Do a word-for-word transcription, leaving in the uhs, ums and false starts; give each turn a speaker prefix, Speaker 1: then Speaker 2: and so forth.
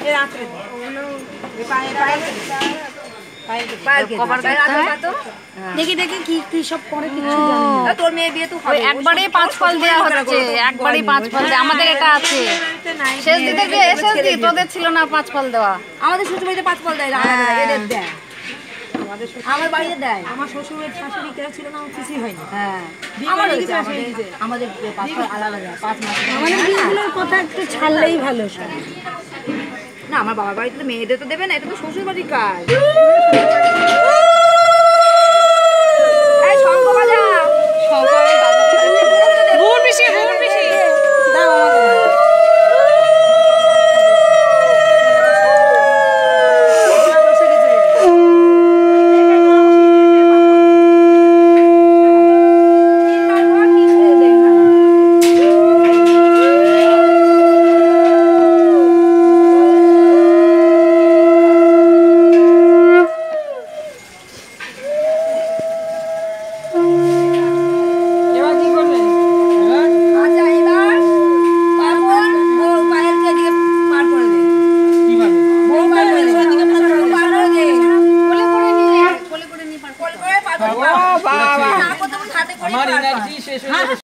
Speaker 1: দেখি দেখি কি কি সব করে কিছু জানি না।
Speaker 2: তোর মেয়ে বিয়ে তো
Speaker 3: একবারে পাঁচ ফল দেওয়া হচ্ছে, একবারে পাঁচ ফল দেওয়া। আমাদের এটা আছে, শেষ দিতে গিয়ে শেষ দিই তোদের ছিল না পাঁচ ফল দেওয়া।
Speaker 2: আমাদের শ্বশুর বাড়িতে পাঁচ ফল দেয়, এদের দেয়, আমার বাড়িতে দেয়।
Speaker 1: আমার শ্বশুরের শাশুড়ি কেউ ছিল না, আমার কিছুই হয়নি।
Speaker 2: হ্যাঁ আমাদের আমাদের পাঁচ ফল আলাদা দেয়, পাঁচ মাস।
Speaker 1: আমাদের বিয়েগুলোর কথা একটু ছাড়লেই ভালো সব।
Speaker 2: না আমার বাবার বাড়িতে তো মেয়েদের তো দেবে না, এটা তো শ্বশুর বাড়ির কাজ।
Speaker 4: আমার এনার্জি শেষ হয়ে